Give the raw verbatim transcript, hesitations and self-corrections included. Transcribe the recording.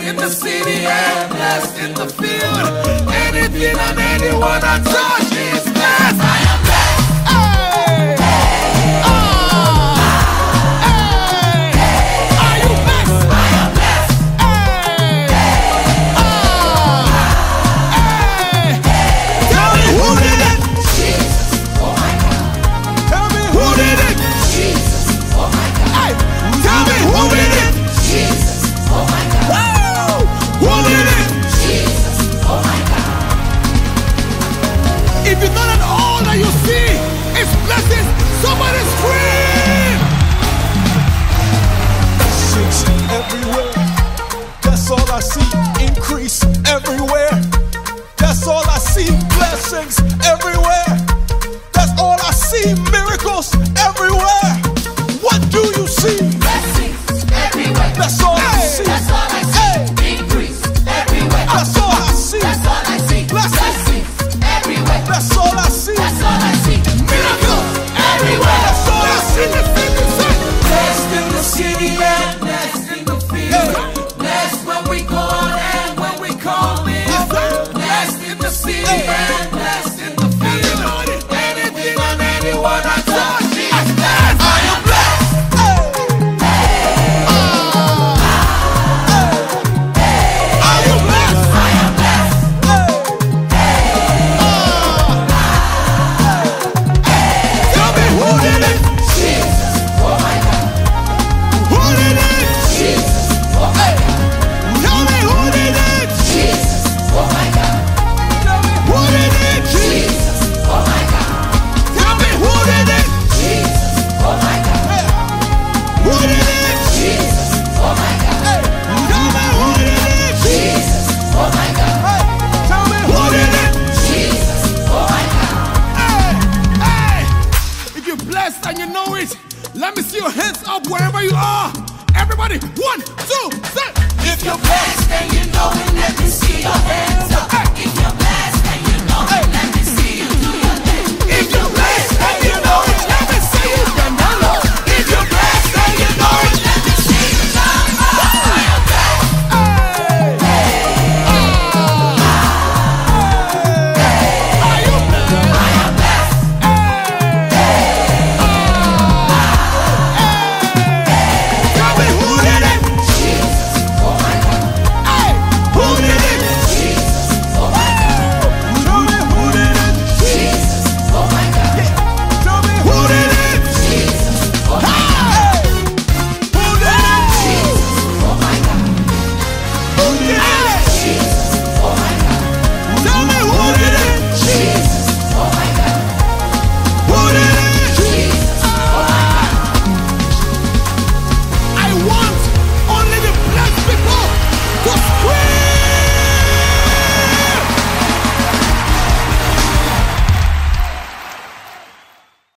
in the city and blessed in the field. Anything and anyone I touch is blessed. I am blessed. Hey. Hey. Oh. Hey. Are you blessed? I am blessed. Hey. Oh. Hey. Tell me who did it? Jesus. Oh my God. Tell me who did it? Jesus. Oh my God. Hey. Tell me who did it? Jesus. Oh my God. Woo! Who did it? Jesus. Oh my God. If you know that all that you see is blessings, somebody scream! Blessings everywhere. That's all I see. Increase everywhere. That's all I see. Blessings everywhere. That's all I see. Miracles everywhere. What do you see? Blessings everywhere. That's all I see. That's all I see. Hey. Increase everywhere. That's all I see. That's all I see. Blessings everywhere. That's all I see. That's all I see. Miracles everywhere. That's all I see. Blessed in the city and blessed in the field. Blessed when we go out and when we come in. Blessed in the city and blessed in the field. Anything and anyone I touch is blessed. I am blessed. Are you blessed? I am blessed. Tell me who did it? Jesus. Oh my God. Who did it? Jesus. Oh my God. Tell me who did it? Jesus. Oh my God. Tell me who did it? Jesus. Oh my God. Tell me who did it? Jesus. Oh my God. Who did it? Jesus. Oh my God. Tell me who did it? Jesus. Oh my God. Tell me who did it? Jesus. Oh my God. Hey, hey. If you're blessed and you know it, let me see your hands up wherever you are. Everybody, one, two, three. If you're blessed and you know it, let me see your hands up. If you're blessed and you know it, let me see you do your thing. If you're blessed and you know it, let me see you bend down low. If you're blessed and you know it, let me see you down low. I am blessed. Hey. Oh. Are you blessed? I am blessed. Hey. Tell me who did it? Jesus. Oh my God. Hey. Who did it? Jesus. Oh my God. Tell me who did it? Jesus. Oh my God. Tell me who did it? Jesus. Oh my God. Who did it? Jesus. Oh my God. Who did it?